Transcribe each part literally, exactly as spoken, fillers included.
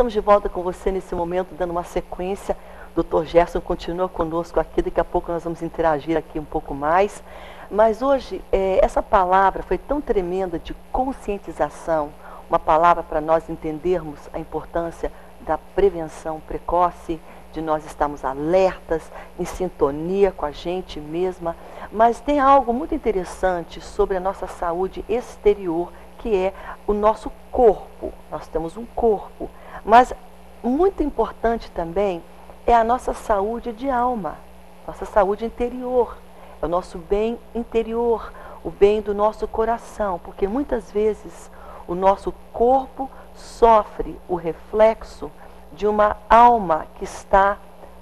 estamos de volta com você nesse momento, dando uma sequência. doutor Gerson continua conosco aqui, daqui a pouco nós vamos interagir aqui um pouco mais. Mas hoje, é, essa palavra foi tão tremenda de conscientização, uma palavra para nós entendermos a importância da prevenção precoce, de nós estarmos alertas, em sintonia com a gente mesma. Mas tem algo muito interessante sobre a nossa saúde exterior, que é o nosso corpo. Nós temos um corpo, mas muito importante também é a nossa saúde de alma, nossa saúde interior, é o nosso bem interior, o bem do nosso coração, porque muitas vezes o nosso corpo sofre o reflexo de uma alma que está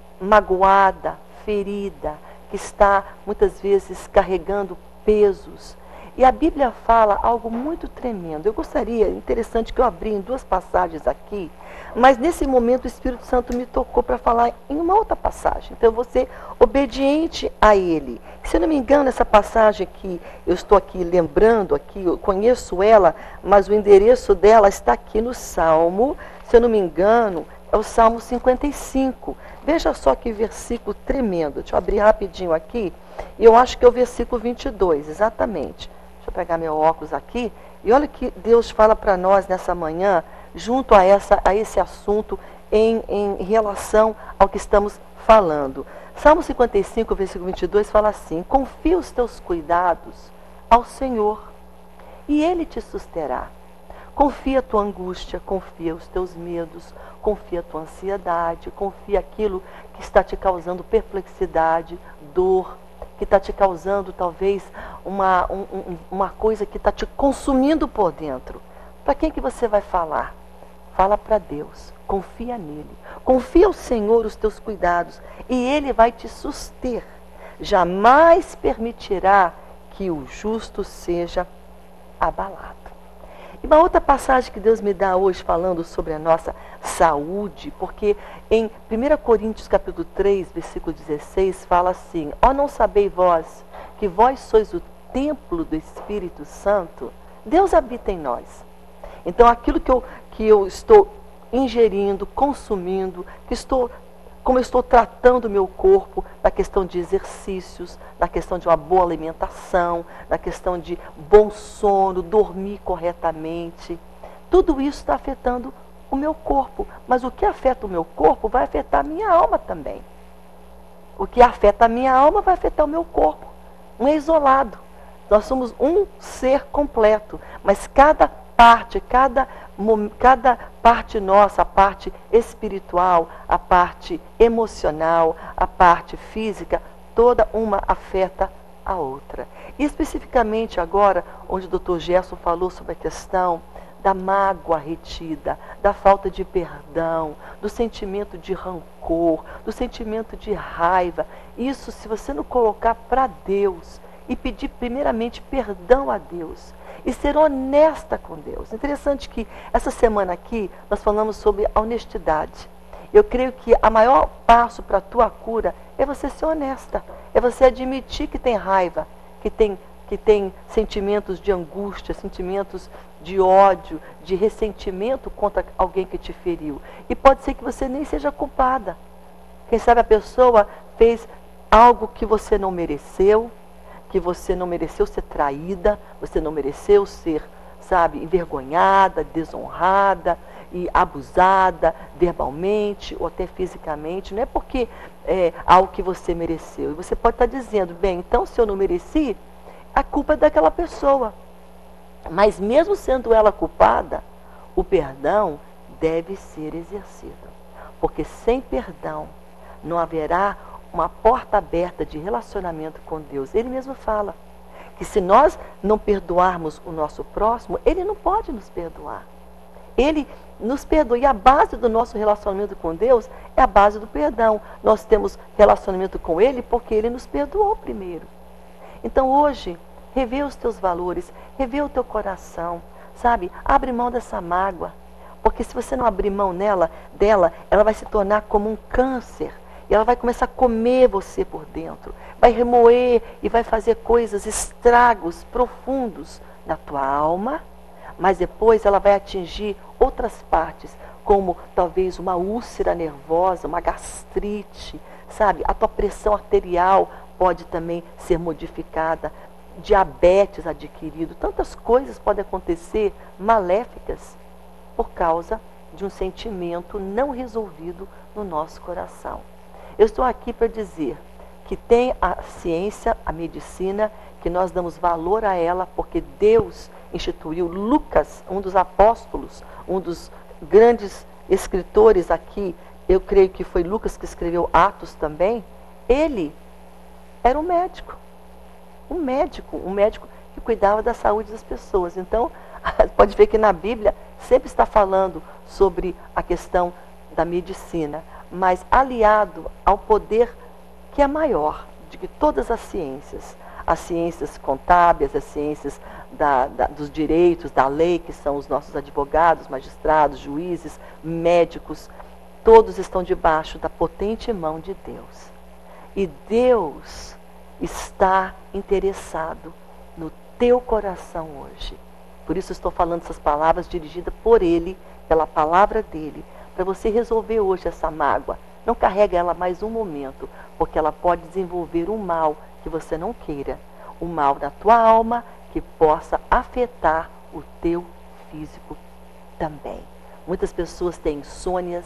magoada, ferida, que está muitas vezes carregando pesos. E a Bíblia fala algo muito tremendo. Eu gostaria, interessante que eu abri em duas passagens aqui, mas nesse momento o Espírito Santo me tocou para falar em uma outra passagem. Então eu vou ser obediente a Ele. Se eu não me engano, essa passagem que eu estou aqui lembrando, aqui, eu conheço ela, mas o endereço dela está aqui no Salmo, se eu não me engano, é o Salmo cinquenta e cinco. Veja só que versículo tremendo. Deixa eu abrir rapidinho aqui. E eu acho que é o versículo vinte e dois, exatamente. Deixa eu pegar meu óculos aqui. E olha o que Deus fala para nós nessa manhã, junto a, essa, a esse assunto, em, em relação ao que estamos falando. Salmo cinquenta e cinco, versículo vinte e dois, fala assim: confia os teus cuidados ao Senhor, e Ele te susterá. Confia a tua angústia, confia os teus medos, confia a tua ansiedade, confia aquilo que está te causando perplexidade, dor, que está te causando talvez uma, um, uma coisa que está te consumindo por dentro. Para quem que você vai falar? Fala para Deus, confia nele. Confia ao Senhor os teus cuidados e Ele vai te suster. Jamais permitirá que o justo seja abalado. E uma outra passagem que Deus me dá hoje falando sobre a nossa saúde, porque em primeira Coríntios capítulo três, versículo dezesseis, fala assim: ó, não sabeis vós que vós sois o templo do Espírito Santo? Deus habita em nós. Então aquilo que eu, que eu estou ingerindo, consumindo, que estou, como eu estou tratando o meu corpo, na questão de exercícios, na questão de uma boa alimentação, na questão de bom sono, dormir corretamente, tudo isso está afetando o meu corpo. Mas o que afeta o meu corpo vai afetar a minha alma também. O que afeta a minha alma vai afetar o meu corpo. Não é isolado. Nós somos um ser completo, mas cada parte, cada, cada parte nossa, a parte espiritual, a parte emocional, a parte física, toda uma afeta a outra. E especificamente agora, onde o doutor Gerson falou sobre a questão da mágoa retida, da falta de perdão, do sentimento de rancor, do sentimento de raiva. Isso, se você não colocar para Deus e pedir primeiramente perdão a Deus e ser honesta com Deus. Interessante que essa semana aqui nós falamos sobre a honestidade. Eu creio que a maior passo para a tua cura é você ser honesta, é você admitir que tem raiva, que tem, que tem sentimentos de angústia, sentimentos de ódio, de ressentimento contra alguém que te feriu. E pode ser que você nem seja culpada. Quem sabe a pessoa fez algo que você não mereceu, que você não mereceu ser traída, você não mereceu ser, sabe, envergonhada, desonrada e abusada verbalmente ou até fisicamente. Não é porque é algo que você mereceu. E você pode estar dizendo, bem, então se eu não mereci, a culpa é daquela pessoa. Mas mesmo sendo ela culpada, o perdão deve ser exercido. Porque sem perdão não haverá uma porta aberta de relacionamento com Deus. Ele mesmo fala que se nós não perdoarmos o nosso próximo, Ele não pode nos perdoar. Ele nos perdoa. E a base do nosso relacionamento com Deus é a base do perdão. Nós temos relacionamento com Ele porque Ele nos perdoou primeiro. Então hoje, revê os teus valores, revê o teu coração, sabe? Abre mão dessa mágoa. Porque se você não abrir mão nela, dela, ela vai se tornar como um câncer. E ela vai começar a comer você por dentro. Vai remoer e vai fazer coisas, estragos profundos na tua alma. Mas depois ela vai atingir outras partes, como talvez uma úlcera nervosa, uma gastrite, sabe? A tua pressão arterial pode também ser modificada, diabetes adquirido, tantas coisas podem acontecer maléficas por causa de um sentimento não resolvido no nosso coração. Eu estou aqui para dizer que tem a ciência, a medicina, que nós damos valor a ela, porque Deus instituiu. Lucas, um dos apóstolos, um dos grandes escritores aqui, eu creio que foi Lucas que escreveu Atos também, ele era um médico. Um médico, um médico que cuidava da saúde das pessoas. Então, pode ver que na Bíblia sempre está falando sobre a questão da medicina, mas aliado ao poder que é maior de que todas as ciências, as ciências contábeis, as ciências da, da, dos direitos, da lei, que são os nossos advogados, magistrados, juízes, médicos, todos estão debaixo da potente mão de Deus. E Deus está interessado no teu coração hoje. Por isso estou falando essas palavras dirigidas por Ele, pela palavra dEle, para você resolver hoje essa mágoa. Não carrega ela mais um momento, porque ela pode desenvolver um mal que você não queira. Um mal na tua alma que possa afetar o teu físico também. Muitas pessoas têm insônias,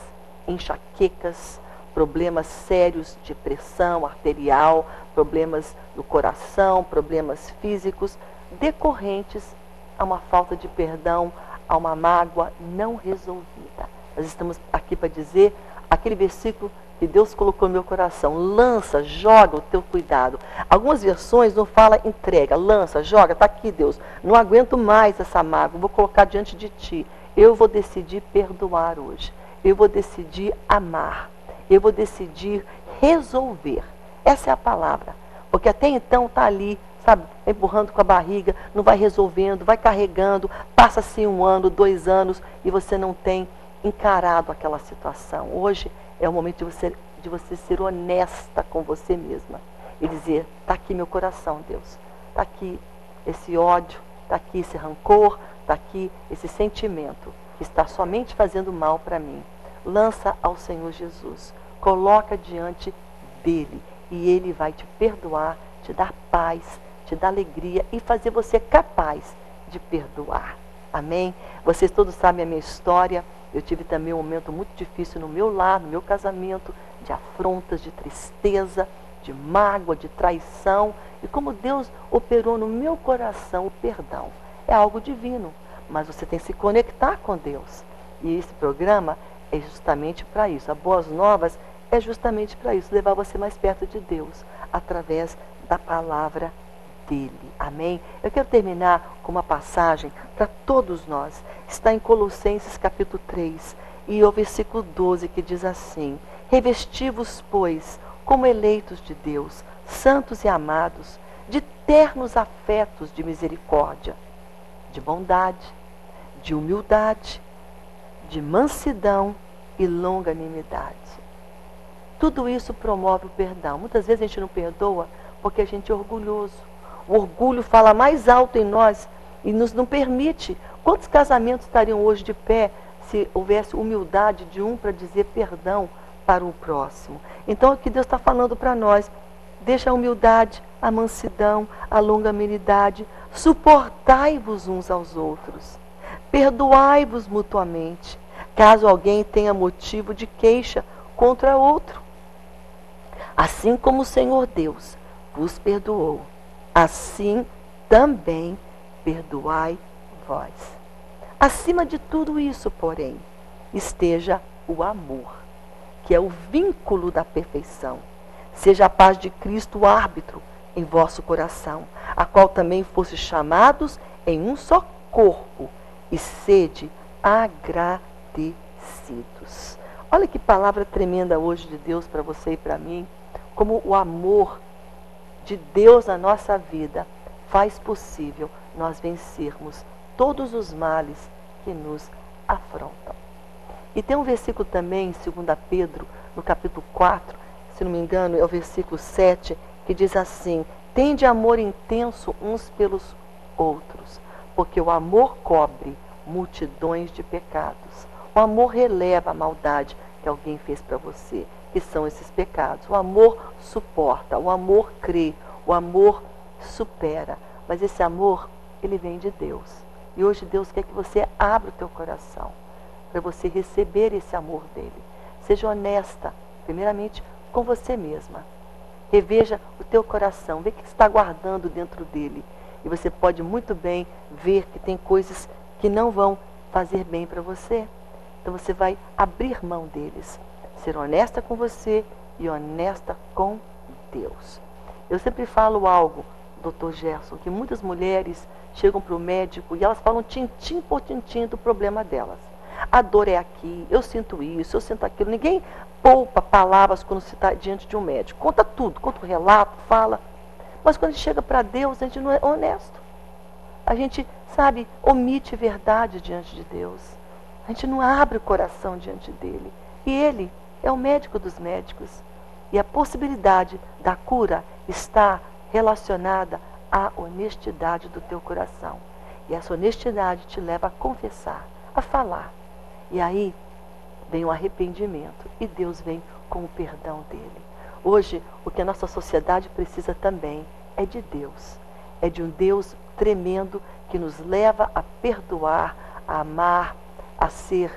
enxaquecas, problemas sérios de pressão arterial, problemas no coração, problemas físicos, decorrentes a uma falta de perdão, a uma mágoa não resolvida. Nós estamos aqui para dizer aquele versículo que Deus colocou no meu coração: lança, joga o teu cuidado. Algumas versões não falam entrega, lança, joga, está aqui Deus, não aguento mais essa mágoa, vou colocar diante de ti. Eu vou decidir perdoar hoje, eu vou decidir amar, eu vou decidir resolver. Essa é a palavra, porque até então está ali, sabe, empurrando com a barriga, não vai resolvendo, vai carregando, passa-se um ano, dois anos e você não tem encarado aquela situação. Hoje é o momento de você, de você ser honesta com você mesma e dizer: está aqui meu coração, Deus, está aqui esse ódio, está aqui esse rancor, está aqui esse sentimento que está somente fazendo mal para mim. Lança ao Senhor Jesus, coloca diante dele e ele vai te perdoar, te dar paz, te dar alegria e fazer você capaz de perdoar. Amém? Vocês todos sabem a minha história. Eu tive também um momento muito difícil no meu lar, no meu casamento, de afrontas, de tristeza, de mágoa, de traição. E como Deus operou no meu coração o perdão. É algo divino, mas você tem que se conectar com Deus. E esse programa é justamente para isso. A Boas Novas é justamente para isso, levar você mais perto de Deus, através da palavra dele. Amém? Eu quero terminar com uma passagem para todos nós. Está em Colossenses capítulo três, e o versículo doze, que diz assim: revesti-vos, pois, como eleitos de Deus, santos e amados, de ternos afetos de misericórdia, de bondade, de humildade, de mansidão e longanimidade. Tudo isso promove o perdão. Muitas vezes a gente não perdoa porque a gente é orgulhoso. O orgulho fala mais alto em nós e nos não permite. Quantos casamentos estariam hoje de pé se houvesse humildade de um para dizer perdão para o próximo? Então, o que Deus está falando para nós: deixa a humildade, a mansidão, a longanimidade, suportai-vos uns aos outros, perdoai-vos mutuamente, caso alguém tenha motivo de queixa contra outro. Assim como o Senhor Deus vos perdoou, assim também perdoai vós. Acima de tudo isso, porém, esteja o amor, que é o vínculo da perfeição. Seja a paz de Cristo o árbitro em vosso coração, a qual também fosse chamados em um só corpo, e sede agradecidos. Olha que palavra tremenda hoje de Deus para você e para mim. Como o amor de Deus na nossa vida faz possível nós vencermos todos os males que nos afrontam. E tem um versículo também em dois Pedro, no capítulo quatro, se não me engano, é o versículo sete, que diz assim: tende amor intenso uns pelos outros, porque o amor cobre multidões de pecados. O amor releva a maldade que alguém fez para você, que são esses pecados. O amor suporta, o amor crê, o amor supera. Mas esse amor, ele vem de Deus. E hoje Deus quer que você abra o teu coração para você receber esse amor dele. Seja honesta, primeiramente, com você mesma. Reveja o teu coração, vê o que está guardando dentro dele. E você pode muito bem ver que tem coisas que não vão fazer bem para você. Então você vai abrir mão deles. Ser honesta com você e honesta com Deus. Eu sempre falo algo, doutor Gerson, que muitas mulheres chegam para o médico e elas falam tintim por tintim do problema delas. A dor é aqui, eu sinto isso, eu sinto aquilo. Ninguém poupa palavras quando se está diante de um médico. Conta tudo, conta o relato, fala. Mas quando chega para Deus, a gente não é honesto. A gente, sabe, omite verdade diante de Deus. A gente não abre o coração diante dele. E ele é o médico dos médicos. E a possibilidade da cura está relacionada à honestidade do teu coração. E essa honestidade te leva a confessar, a falar. E aí vem o arrependimento. E Deus vem com o perdão dele. Hoje, o que a nossa sociedade precisa também é de Deus. É de um Deus tremendo que nos leva a perdoar, a amar, a ser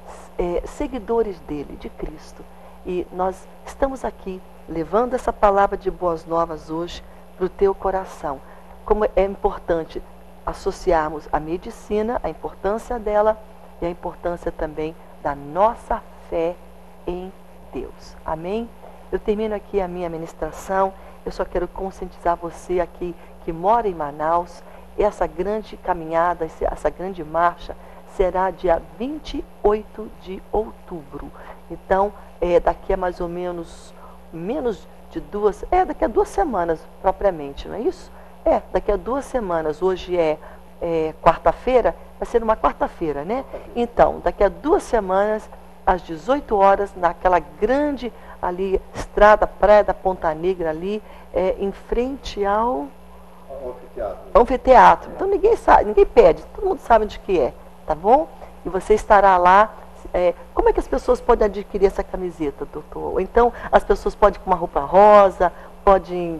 é, seguidores dele, de Cristo. E nós estamos aqui levando essa palavra de boas novas hoje para o teu coração. Como é importante associarmos a medicina, a importância dela e a importância também da nossa fé em Deus. Amém? Eu termino aqui a minha ministração. Eu só quero conscientizar você aqui que mora em Manaus. Essa grande caminhada, essa grande marcha será dia vinte e oito de outubro. Então, é, daqui a mais ou menos, menos de duas, é daqui a duas semanas propriamente, não é isso? É, daqui a duas semanas. Hoje é, é quarta-feira, vai ser uma quarta-feira, né? Então, daqui a duas semanas, às dezoito horas, naquela grande ali, estrada, praia da Ponta Negra ali, é, em frente ao anfiteatro. anfiteatro. Então ninguém sabe, ninguém pede, todo mundo sabe onde que é, tá bom? E você estará lá. É, como é que as pessoas podem adquirir essa camiseta, doutor? Ou então as pessoas podem ir com uma roupa rosa, podem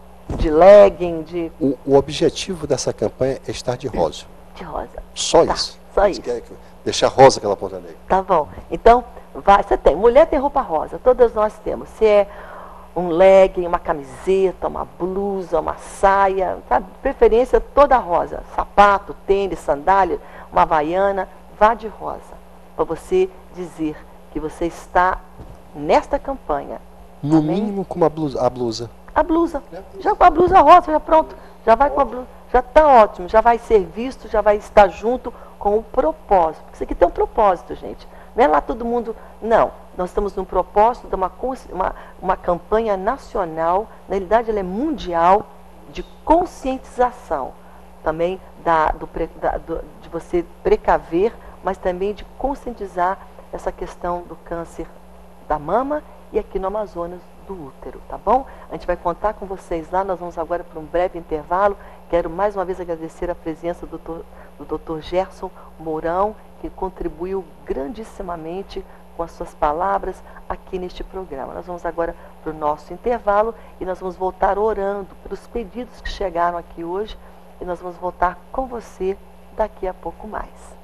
de legging, de... O, o objetivo dessa campanha é estar de rosa. De rosa. Só Tá, isso. só Você isso. quer deixar rosa aquela ponta negra. Tá bom. Então, vai, você tem. Mulher tem roupa rosa, todas nós temos. Se é um legging, uma camiseta, uma blusa, uma saia, sabe? De preferência toda rosa. Sapato, tênis, sandália, uma havaiana, vá de rosa. Para você dizer que você está nesta campanha. No Amém? mínimo com uma blusa, a blusa. A blusa. Já com a blusa rosa, já pronto. Já vai com a blusa. Já está ótimo. Já vai ser visto, já vai estar junto com o propósito. Isso aqui tem um propósito, gente. Não é lá todo mundo... Não. Nós estamos num propósito de uma, uma, uma campanha nacional, na realidade ela é mundial, de conscientização. Também da, do, da, do, de você precaver, mas também de conscientizar essa questão do câncer da mama e aqui no Amazonas do útero, tá bom? A gente vai contar com vocês lá, nós vamos agora para um breve intervalo. Quero mais uma vez agradecer a presença do doutor, do doutor Gerson Mourão, que contribuiu grandissimamente com as suas palavras aqui neste programa. Nós vamos agora para o nosso intervalo e nós vamos voltar orando pelos pedidos que chegaram aqui hoje e nós vamos voltar com você daqui a pouco mais.